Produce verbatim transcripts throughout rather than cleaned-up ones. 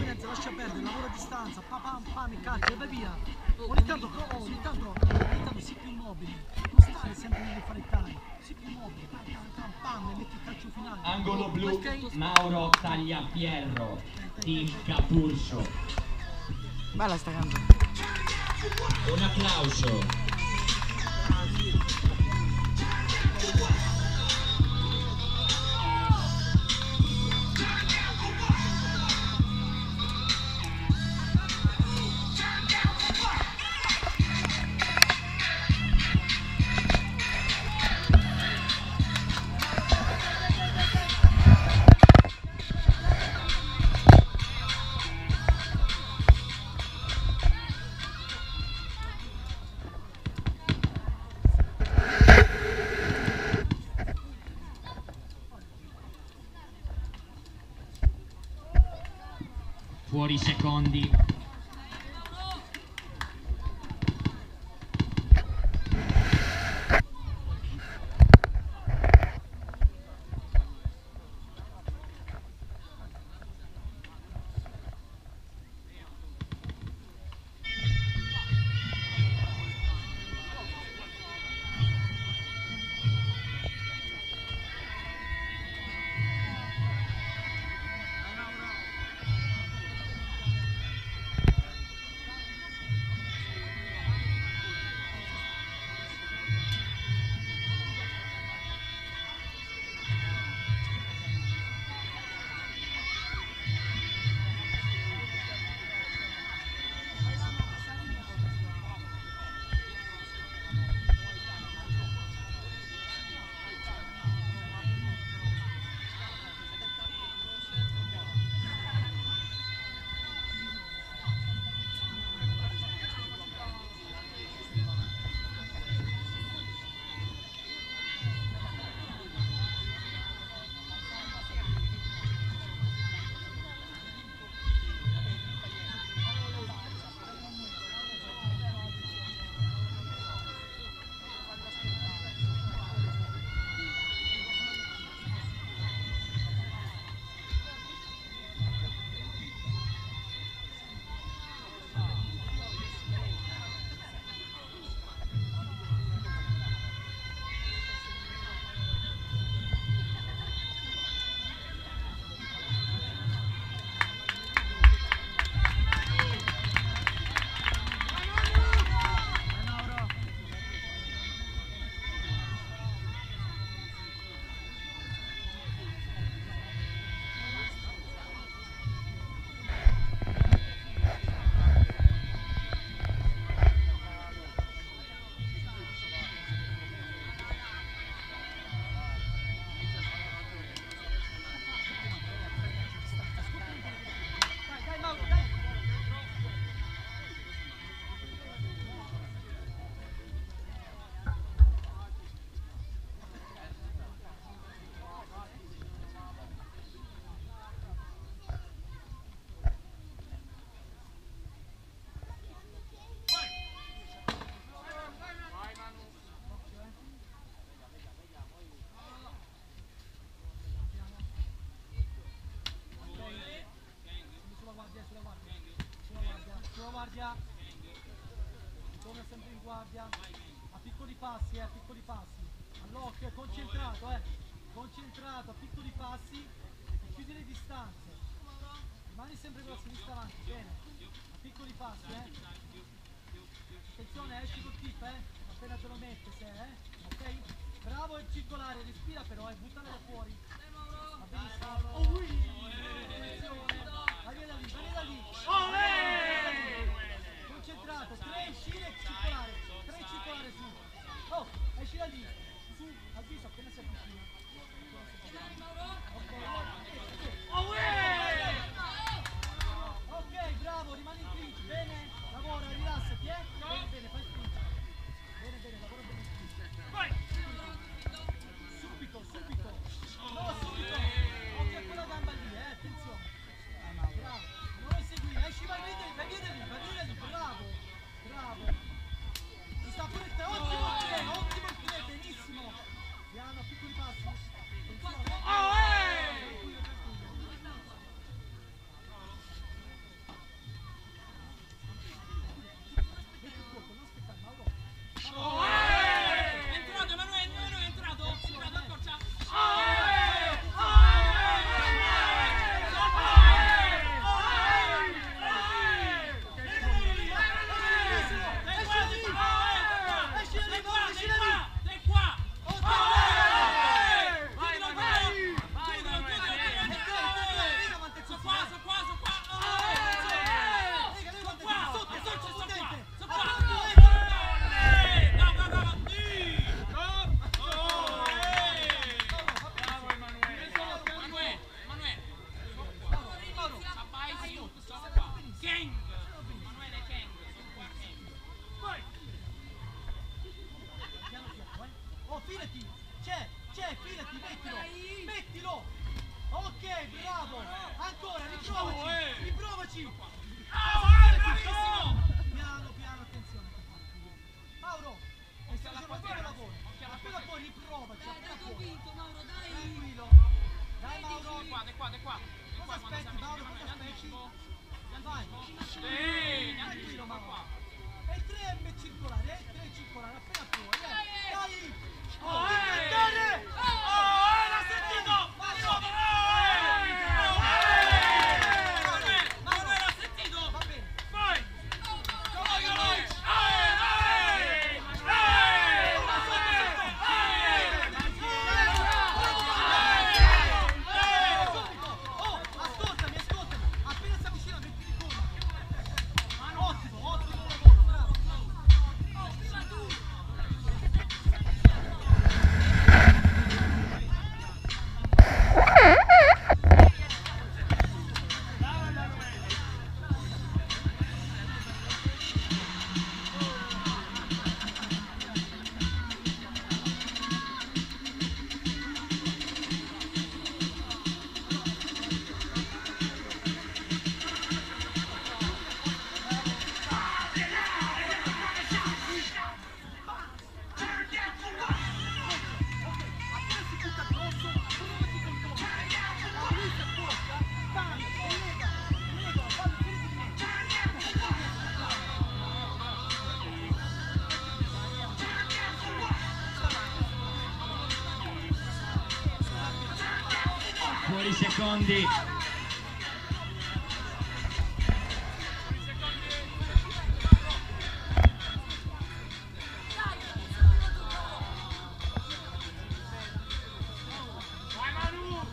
confidenza, lascia perdere, lavora a distanza, pa pam pam e carica e vai via. Ogni tanto, oh, ogni tanto, ogni tanto sii più immobile, non stare sempre nelle farettare, sii più immobile, pam pam pam pam e metti il calcio finale. Angolo blu, Okay? Mauro Tagliaferro, Team Capurso. Bella sta canzone. Un applauso. Fuori secondi. Guardia, torna sempre in guardia, a piccoli passi, eh, a piccoli passi, all'occhio, è concentrato, eh, concentrato, a piccoli passi e chiudi le distanze, rimani sempre con la sinistra avanti, bene, a piccoli passi, eh, attenzione, esci col tip, eh, appena te lo mette, se, eh, ok, bravo e circolare, respira però, eh, buttala da fuori, va benissimo, oh, ui, attenzione, vai via da lì, vai via da lì, oh, concentrato, tre uscire e circolare, tre circolare su, oh, esci da lì, su, avviso appena si avvicina, ok, oh, ok, bravo, rimani in clinch, bene, lavora, rilassati, eh, bene, bene, fai clinch, bene, bene, lavora bene in clinch, subito, subito, no, subito, occhio a quella gamba lì, eh, attenzione, Kang! Emanuele Kang, sono qua Kang. Vai! Piano piano, eh. Oh, filati! C'è, c'è, filati, mettilo! Mettilo! Ok, bravo! Ancora, riprovaci! Riprovaci! Ah, bravissimo! Piano, piano, attenzione. Mauro, è stato un buon lavoro. Appena poi riprovaci, appena poi. Tranquillo. Dai Mauro. Di qua, di qua, di qua. Di qua Cosa quando aspetti siamo Mauro? insieme, Cosa ne aspetti? anticipo. Vai. Sì, ne Tranquillo anticipo Mauro. qua. E tre M circolari, eh? tre circolari, appena puoi, eh? Dai! Oh, eh! Andare! Oh, eh, l'ha sentito! Di nuovo! Eh! Manuel, Manuel, l'ha sentito! Va bene. Vai! Vai, vai! Eh, eh! Eh! Oh, ascoltami, ascoltami. Appena si avvicina, metti di coda. Ottimo, ottimo lavoro, bravo. Appena si butta addosso, provati con coda. La lui si accorcia, vai, lega, lega, fallo finire di me. Fuori secondi. Vai, Manu!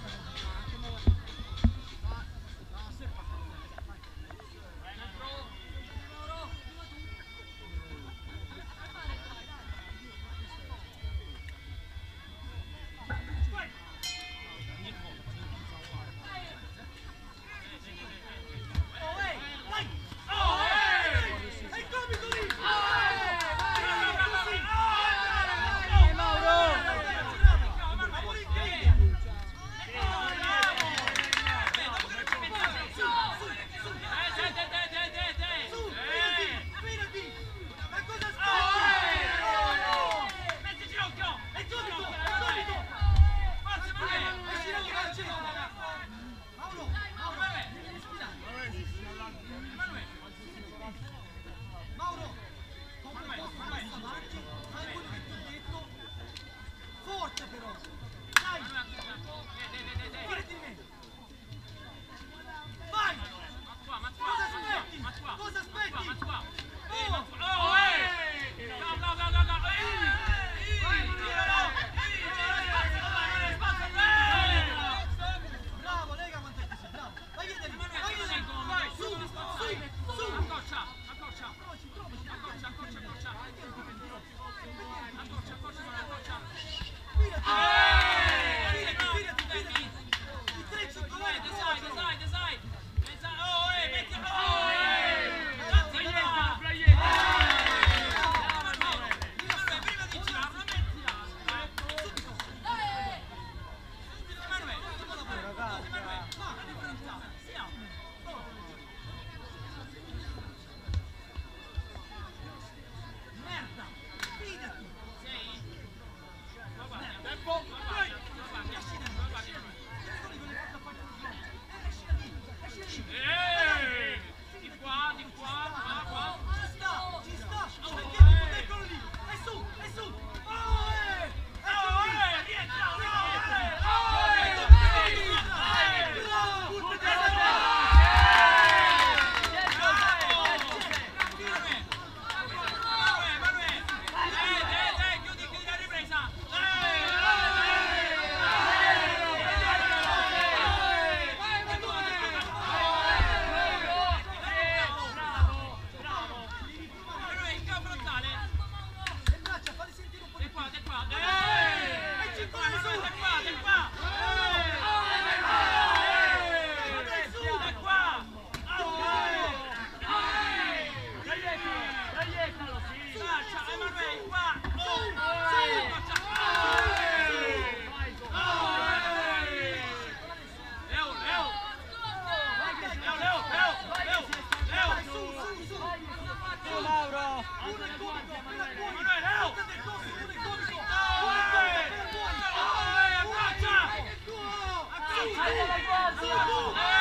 guarda, guarda!